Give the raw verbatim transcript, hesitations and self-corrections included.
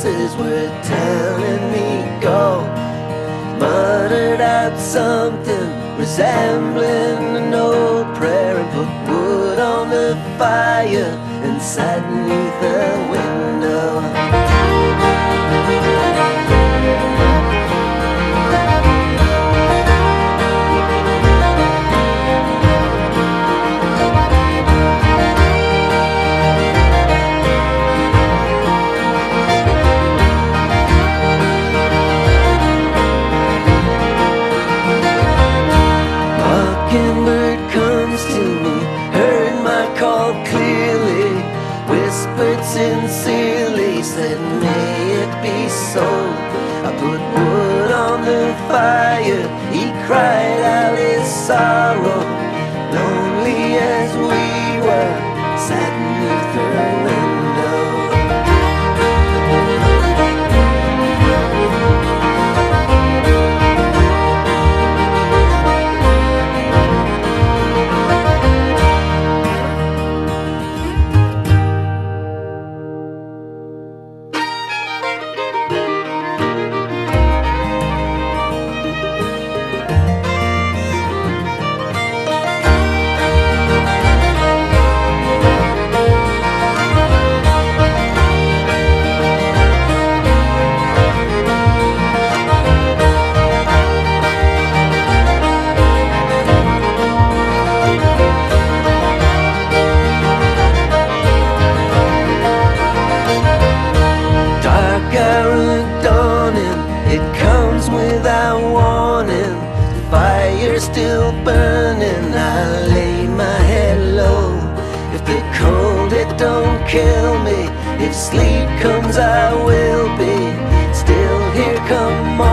voices were telling me go. Muttered out something resembling an old prayer and put wood on the fire and sat beneath the window. Mockingbird comes to me, heard my call clearly, whispered sincerely, said may it be so. I put wood on the fire, he cried out his sorrow, lonely as we were, sat beneath her window. Without warning, the fire's still burning. I lay my head low. If the cold, it don't kill me. If sleep comes, I will be still. Here come